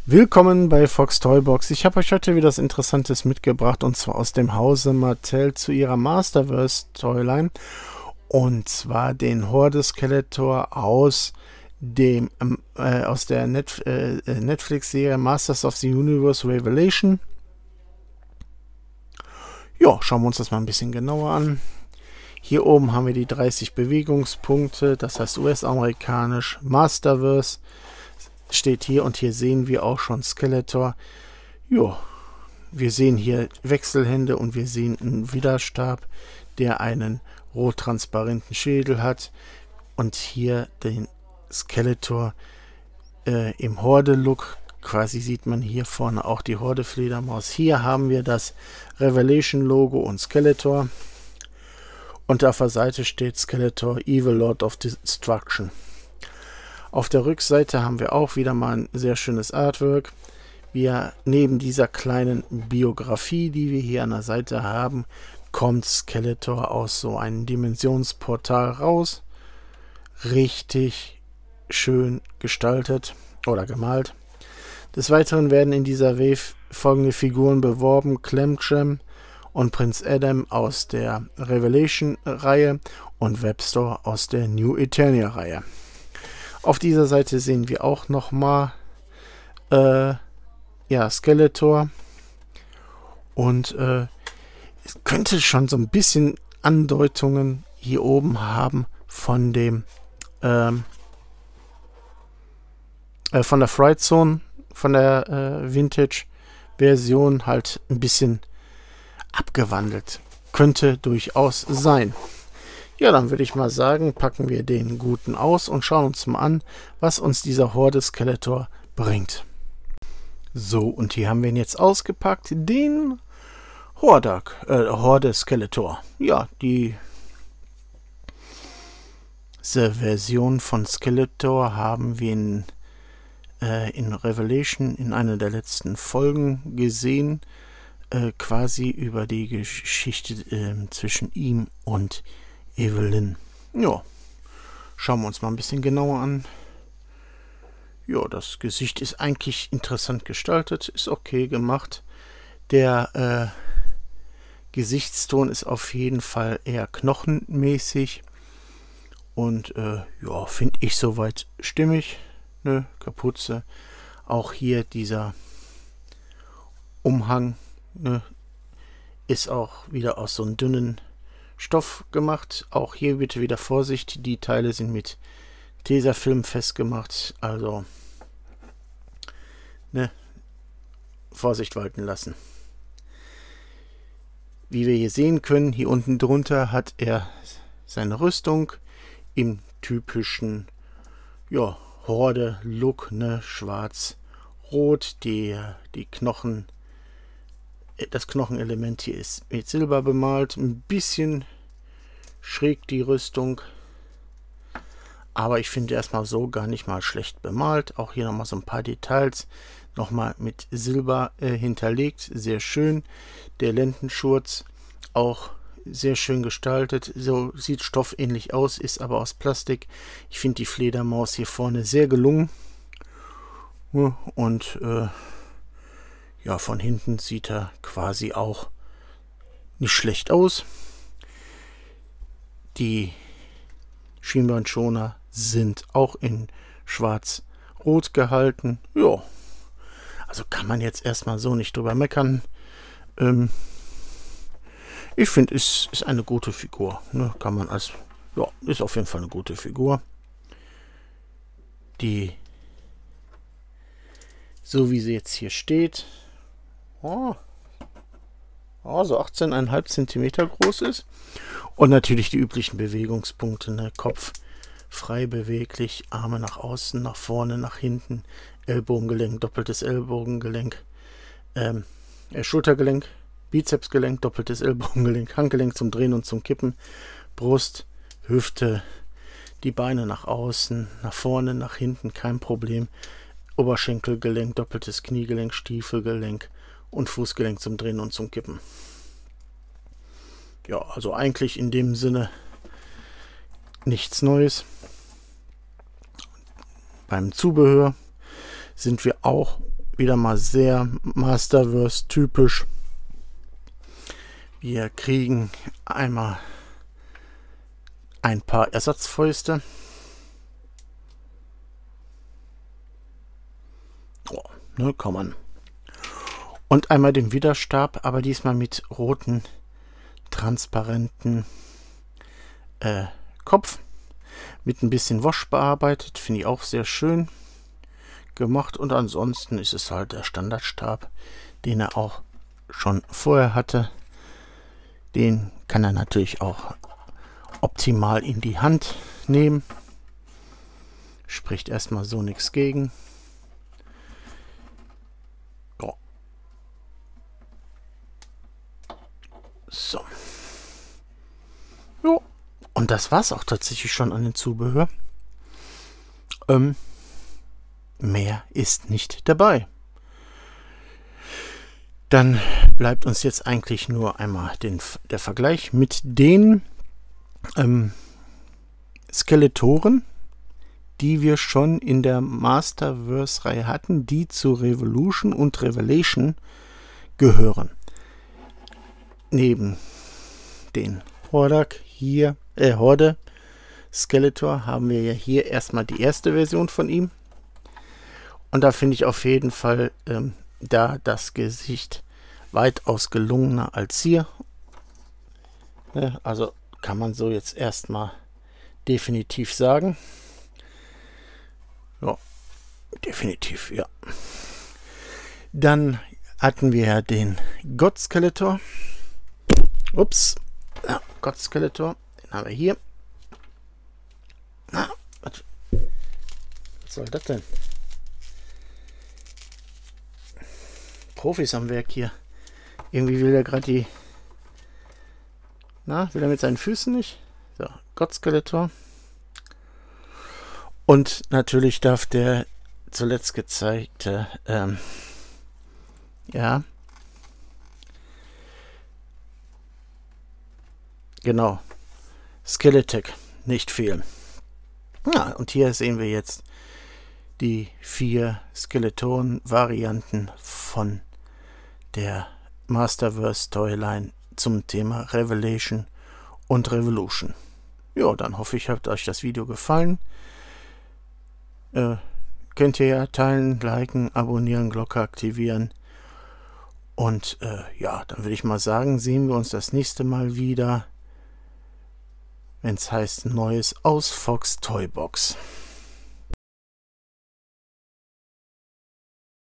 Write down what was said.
Willkommen bei Fox Toybox. Ich habe euch heute wieder was Interessantes mitgebracht, und zwar aus dem Hause Mattel zu ihrer Masterverse Toyline, und zwar den Horde Skeletor aus der Netflix-Serie Masters of the Universe Revelation. Ja, schauen wir uns das mal ein bisschen genauer an. Hier oben haben wir die 30 Bewegungspunkte, das heißt US-amerikanisch. Masterverse steht hier, und hier sehen wir auch schon Skeletor. Ja, wir sehen hier Wechselhände und wir sehen einen Widerstab, der einen rot-transparenten Schädel hat, und hier den Skeletor im Horde-Look. Quasi sieht man hier vorne auch die Horde-Fledermaus. Hier haben wir das Revelation-Logo und Skeletor. Und auf der Seite steht Skeletor, Evil Lord of Destruction. Auf der Rückseite haben wir auch wieder mal ein sehr schönes Artwork. Wir neben dieser kleinen Biografie, die wir hier an der Seite haben, kommt Skeletor aus so einem Dimensionsportal raus. Richtig schön gestaltet oder gemalt. Des Weiteren werden in dieser Wave folgende Figuren beworben: Clamchem und Prinz Adam aus der Revelation-Reihe und Webstore aus der New Eternia-Reihe. Auf dieser Seite sehen wir auch nochmal Skeletor, und es könnte schon so ein bisschen Andeutungen hier oben haben von dem von der Fright Zone, von der Vintage-Version, halt ein bisschen abgewandelt. Könnte durchaus sein. Ja, dann würde ich mal sagen, packen wir den Guten aus und schauen uns mal an, was uns dieser Horde Skeletor bringt. So, und hier haben wir ihn jetzt ausgepackt, den Horde Skeletor. Ja, diese Version von Skeletor haben wir in Revelation in einer der letzten Folgen gesehen, quasi über die Geschichte zwischen ihm und Evelyn. Ja, schauen wir uns mal ein bisschen genauer an. Ja, das Gesicht ist eigentlich interessant gestaltet, ist okay gemacht. Der Gesichtston ist auf jeden Fall eher knochenmäßig und ja, finde ich soweit stimmig. Ne, Kapuze. Auch hier dieser Umhang, ne, ist auch wieder aus so einem dünnen Stoff gemacht. Auch hier bitte wieder Vorsicht, die Teile sind mit Tesafilm festgemacht, also ne, Vorsicht walten lassen. Wie wir hier sehen können, hier unten drunter hat er seine Rüstung im typischen Horde-Look, ne, schwarz-rot, das Knochenelement hier ist mit Silber bemalt, ein bisschen schräg die Rüstung, aber ich finde erstmal so gar nicht mal schlecht bemalt. Auch hier nochmal so ein paar Details, nochmal mit Silber hinterlegt, sehr schön. Der Lendenschurz auch sehr schön gestaltet, so sieht stoffähnlich aus, ist aber aus Plastik. Ich finde die Fledermaus hier vorne sehr gelungen, und ja, von hinten sieht er quasi auch nicht schlecht aus. Die Schienbeinschoner sind auch in schwarz-rot gehalten. Ja, also kann man jetzt erstmal so nicht drüber meckern. Ich finde, es ist eine gute Figur. Ne? Kann man ist auf jeden Fall eine gute Figur. So wie sie jetzt hier steht, so 18,5 cm groß ist. Und natürlich die üblichen Bewegungspunkte, ne? Kopf frei beweglich, Arme nach außen, nach vorne, nach hinten, Ellbogengelenk, doppeltes Ellbogengelenk, Schultergelenk, Bizepsgelenk, doppeltes Ellbogengelenk, Handgelenk zum Drehen und zum Kippen, Brust, Hüfte, die Beine nach außen, nach vorne, nach hinten, kein Problem. Oberschenkelgelenk, doppeltes Kniegelenk, Stiefelgelenk und Fußgelenk zum Drehen und zum Kippen. Ja, also eigentlich in dem Sinne nichts Neues. Beim Zubehör sind wir auch wieder mal sehr Masterverse typisch. Wir kriegen einmal ein paar Ersatzfäuste. Oh, ne, kann man. Und einmal den Widerstab, aber diesmal mit roten, transparenten Kopf. Mit ein bisschen Wash bearbeitet. Finde ich auch sehr schön gemacht. Und ansonsten ist es halt der Standardstab, den er auch schon vorher hatte. Den kann er natürlich auch optimal in die Hand nehmen. Spricht erstmal so nichts gegen. Oh. So. Jo. Und das war es auch tatsächlich schon an den Zubehör. Mehr ist nicht dabei. Dann bleibt uns jetzt eigentlich nur einmal der Vergleich mit den Skeletoren, die wir schon in der Masterverse-Reihe hatten, die zu Revolution und Revelation gehören. Neben den Horde Skeletor haben wir ja hier erstmal die erste Version von ihm. Und da finde ich auf jeden Fall da das Gesicht weitaus gelungener als hier. Also kann man so jetzt erstmal definitiv sagen. Ja, definitiv, ja. Dann hatten wir ja den God Skeletor. Ups. Ja, God Skeletor. Den haben wir hier. Na, was soll das denn? Profis am Werk hier. Irgendwie will er gerade die... Na, will er mit seinen Füßen nicht? So, God Skeletor. Und natürlich darf der zuletzt gezeigte, ja, genau, Skeletech nicht fehlen. Ja, und hier sehen wir jetzt die 4 Skeleton-Varianten von der Masterverse Storyline zum Thema Revelation und Revolution. Ja, dann hoffe ich, hat euch das Video gefallen. Könnt ihr ja teilen, liken, abonnieren, Glocke aktivieren. Und ja, dann würde ich mal sagen, sehen wir uns das nächste Mal wieder, wenn es heißt Neues aus Fox Toybox.